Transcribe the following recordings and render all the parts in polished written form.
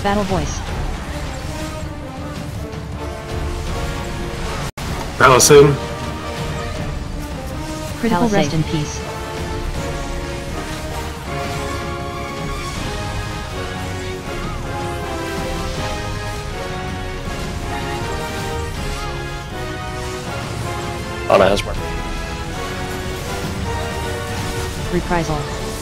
Battle voice. Palisade. Critical rest in peace. Anna has mark. Reprisal.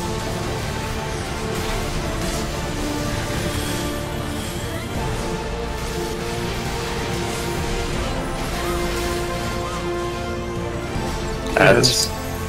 Adds.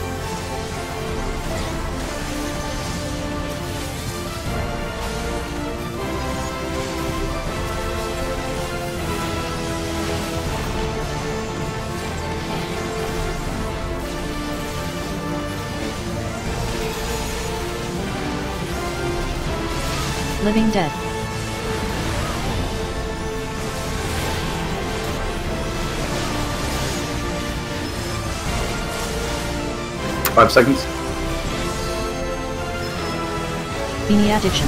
Living Dead. Five seconds. Beanie Addiction.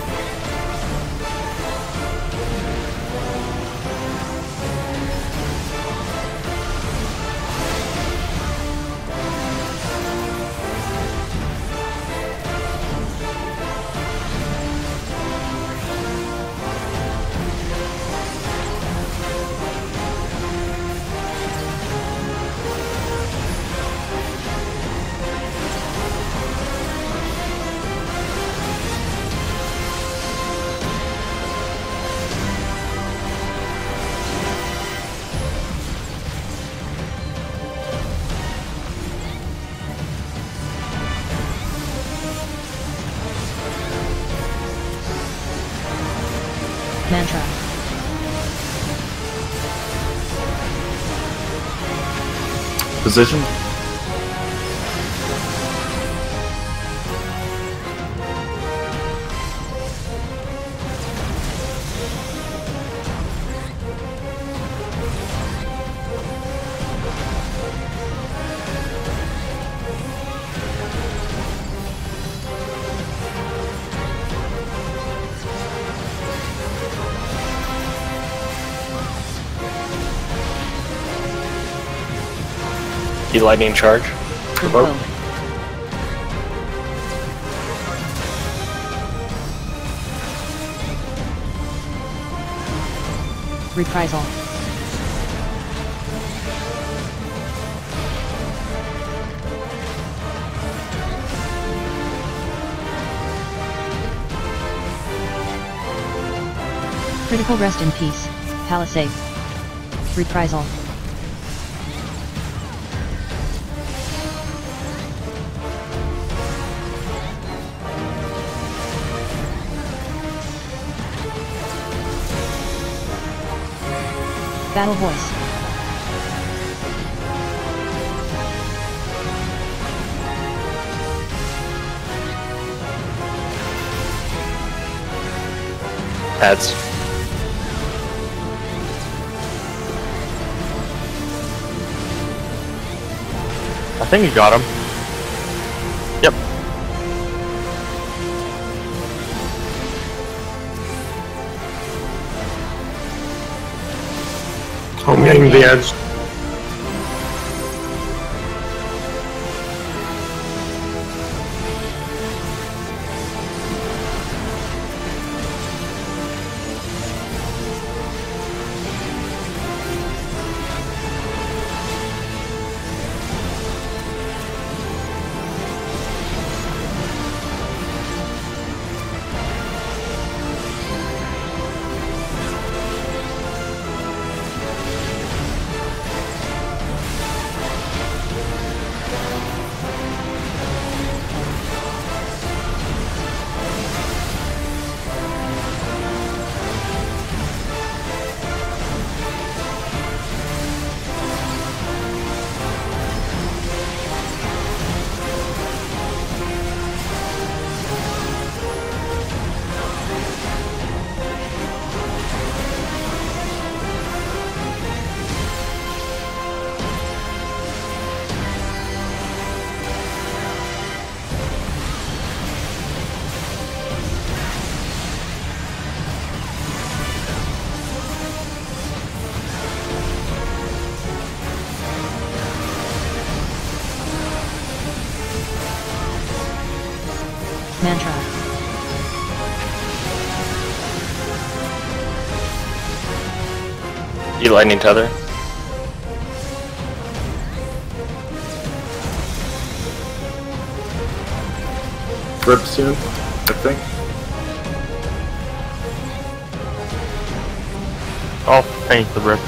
Mantra. Position. Lightning charge. Provoke. Reprisal. Critical rest in peace. Palisade. Reprisal. Battle voice. Adds. I think you got him. Yep. I'm getting the edge. Mantra. Heat lightning tether. Rip soon, I think. Oh, thank the rip.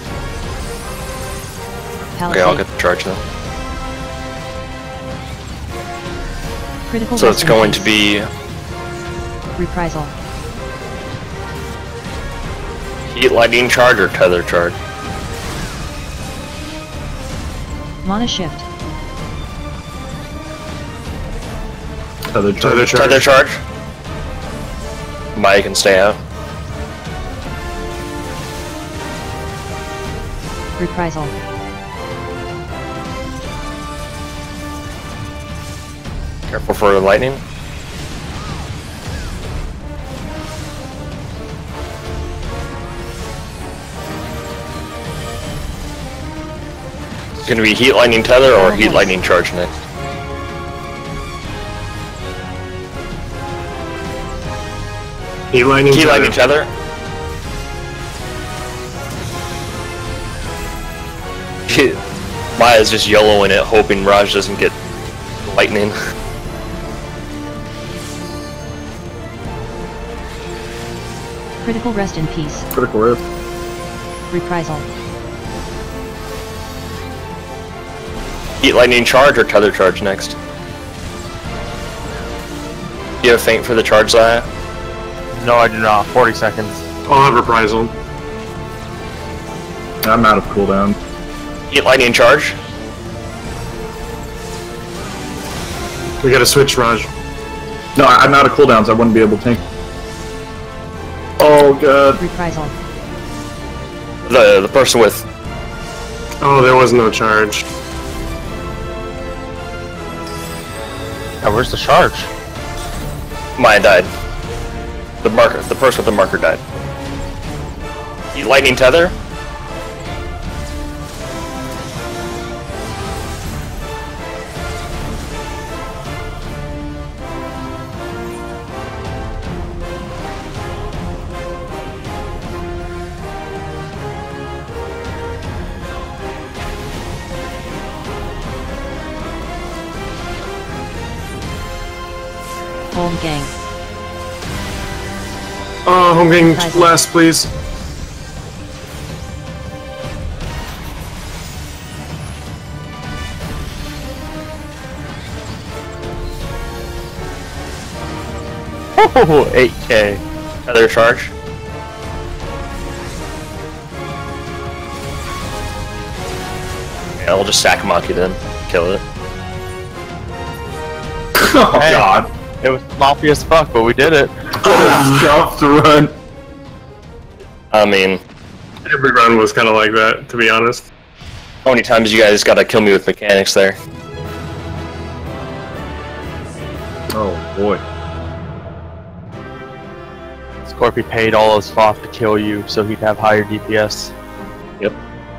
Palisade. Okay, I'll get the charge then. Critical So rest it's in going peace. to be Reprisal. heat lightning charge or tether charge. Mana shift. Tether charge. Tether charge. Maya can stay out. Reprisal. Careful for the lightning. It's gonna be heat lightning tether or heat lightning charge next. Heat lightning. Heat lightning tether. Maya's just yellowing it, hoping Raj doesn't get lightning. Critical rest in peace. Critical rip. Reprisal. Heat lightning charge or tether charge next. Do you have faint for the charge, Zaya? No, I do not. 40 seconds. I'll have reprisal. I'm out of cooldown. Heat lightning charge. We gotta switch, Raj. No, I'm out of cooldowns. I wouldn't be able to tank. Oh god. Reprisal. The person with Oh, there was no charge. Now, where's the charge? Maya died. The person with the marker died. Heat lightning tether. Home gang. Oh, home gang Reprisal. last, please. Oh, 8k. Tether charge. Yeah, I'll just Sakamaki then. Kill it. Oh Hey. god. It was sloppy as fuck, but we did it. Tough to run. I mean, Every run was kind of like that, to be honest. how many times you guys gotta kill me with mechanics there? Oh boy. Scorpy paid all his sloth to kill you so he'd have higher DPS. Yep.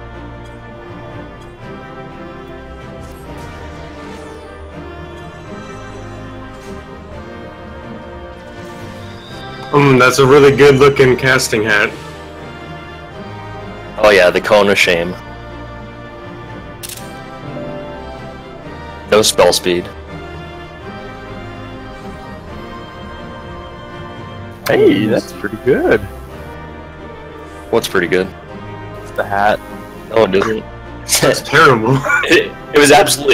That's a really good looking casting hat. Oh yeah, the cone of shame. No spell speed. Hey, that's pretty good. What's pretty good? It's the hat. No, it isn't. That's terrible. It was absolutely